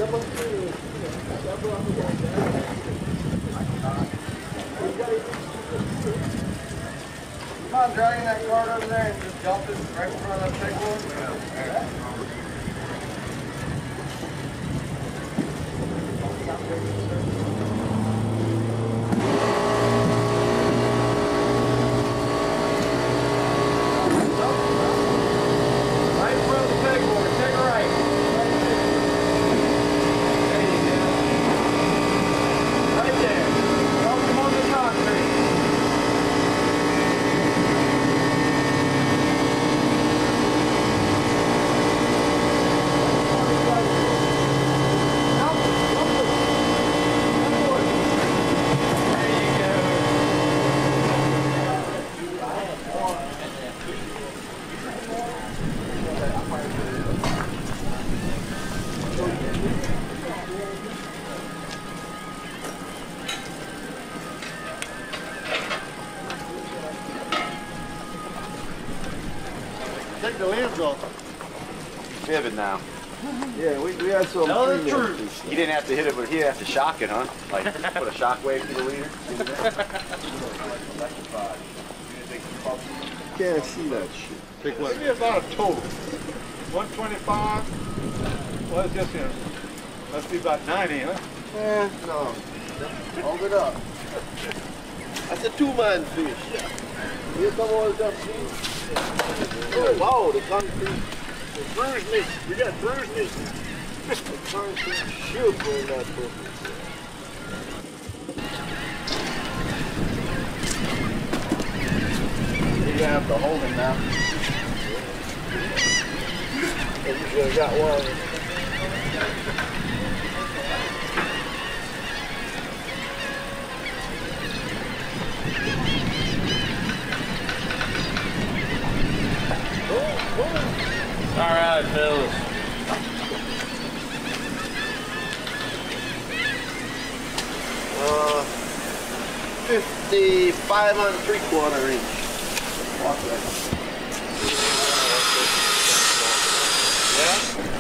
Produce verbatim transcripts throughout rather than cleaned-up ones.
Mind dragging that cart over there and just dump it right in front of that big one? Yeah. Right in front of the big one, take a right. There you go. Right there. Dump them on the concrete. Take the lens off. Vivid now. Yeah, we, we had some. Tell the truth. You didn't have to hit it, but he had to shock it, huh? Like put a shock wave to the leader. Electrified. Can't see that shit. Take what? Maybe about a total. one twenty-five. Well, it's just here. Must be about ninety, huh? Eh, no. Hold it up. That's a two-man fish. Here come all the fish. Oh, wow, the concrete. It bruised me. You got bruised me. The concrete shook on that book. You're gonna have to hold him now. You just got one. All right, fellas. Uh, fifty-five and three quarter inch. Walk that. Yeah?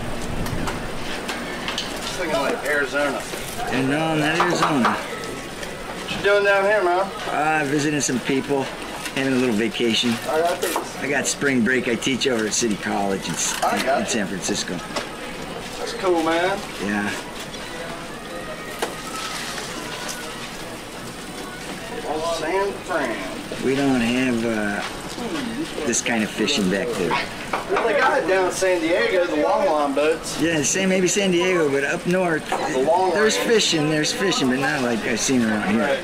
It's looking like Arizona. And on that Arizona. What you doing down here, man? Uh, visiting some people, having a little vacation. I got this. I got spring break. I teach over at City College in, I got in you. San Francisco. That's cool, man. Yeah. San Fran. We don't have uh, this kind of fishing back there. Well, they got it down in San Diego, the long line boats. Yeah, same maybe San Diego, but up north, The long there's line. fishing. There's fishing, but not like I've seen around here.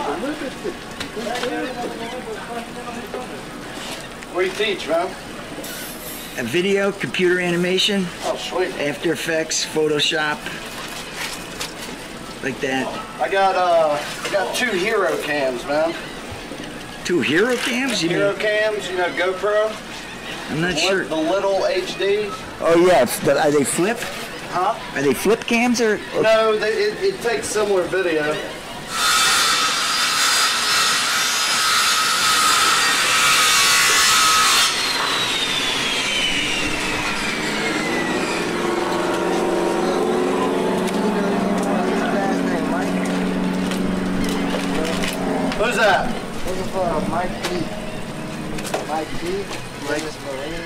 What do you teach, man? A video, computer animation, Oh, sweet. After Effects, Photoshop, like that. I got uh, I got two hero cams, man. Two hero cams? You Hero mean? cams, you know, GoPro. I'm not Li- sure. The little H D. Oh yeah, it's the, are they flip? Huh? Are they flip cams or? or No, they, it, it takes similar video. Who's that? Looking for uh, Mike B. Mike B. Mike Marina.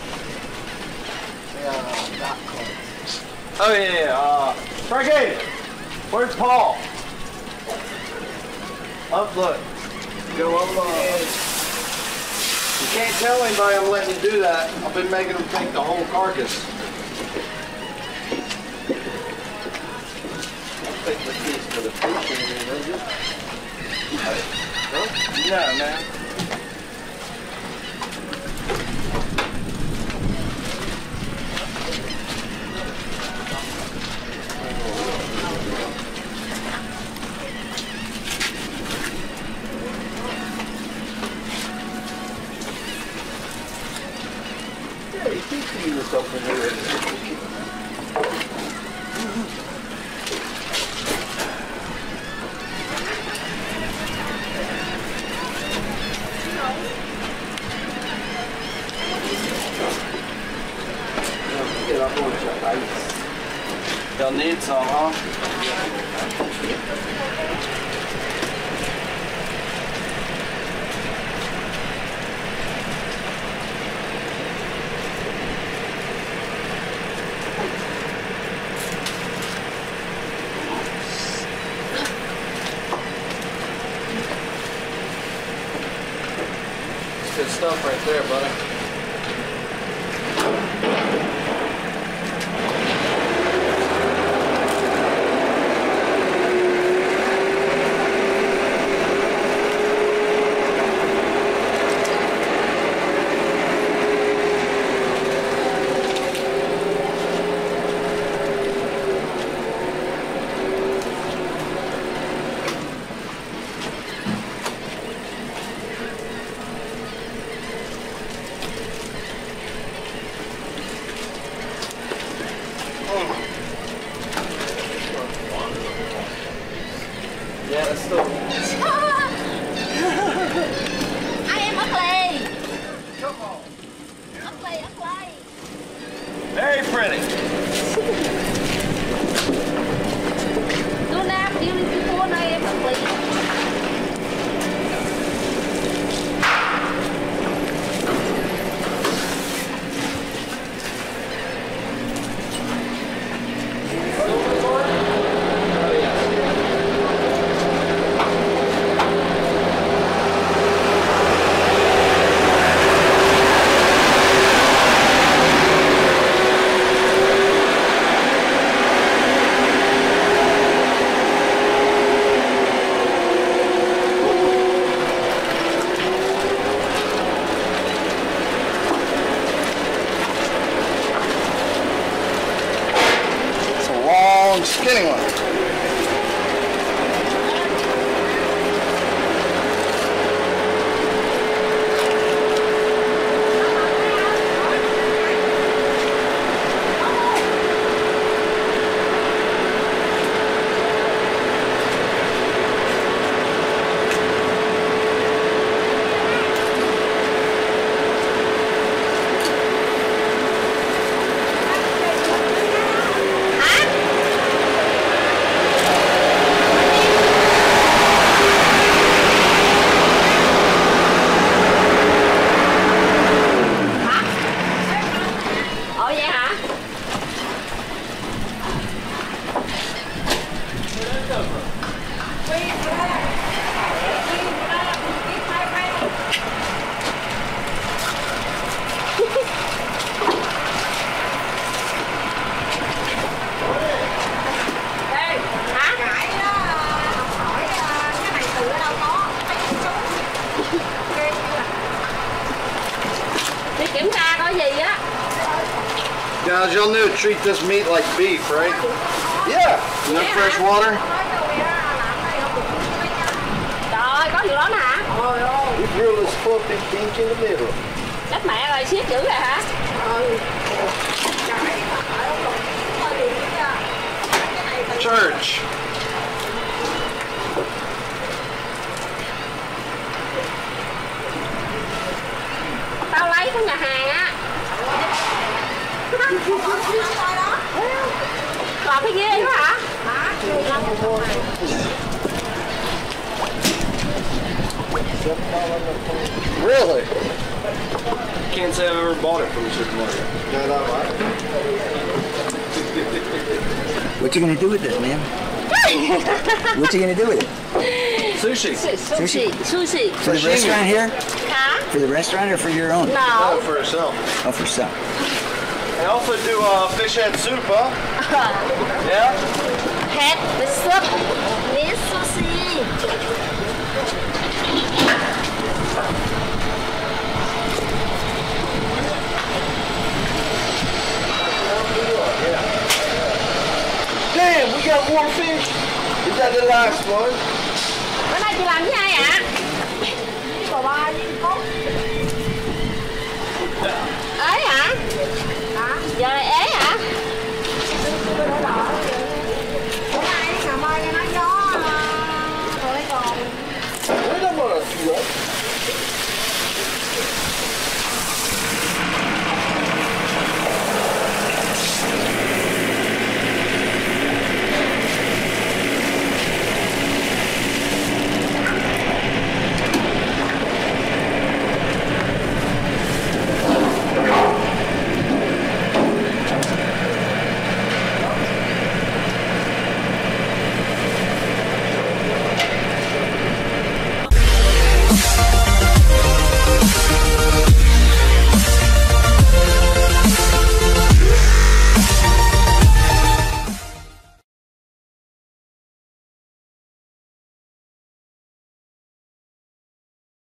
They are uh, dock cards. Oh yeah, yeah. Uh, Frankie, where's Paul? Up, look. Go up. Uh, you can't tell anybody I'm letting you do that. I've been making them take the whole carcass. I'll take the piece for the fish in here, don't you? No, man. Yeah, you keep feeding yourself in here. Get up on your ice. You'll need some, huh? Good stuff right there, brother. Yeah, that's still. I am ugly. Come on. Ugly, ugly. Very pretty. Tôi nam yêu đi cái cô này em ugly. Skinny one. Kiểm tra coi gì á. Guys, y'all know treat this meat like beef, right? Yeah. No fresh water. Trời, có điều đó nè hả? We grill this puppy pink in the middle. Đất mẹ ơi, siết dữ rồi hả? Ừ. Church. Tao lấy của nhà hàng á. Còn cái ghê quá hả? Really? Can't say I've ever bought it from the supermarket. No, no, right? What you gonna do with this, man? What you gonna do with it? Sushi. Sushi. Sushi. For the restaurant here? Hả? For the restaurant or for your own? No. Oh, for herself. Oh, for some. I also do uh, fish head soup, huh? Yeah? Head with soup. With sushi. Damn, we got more fish. Is that the last one? Bữa nay chị làm với ai ạ? Bà ba với cốt. Ấy hả? Hả? Giờ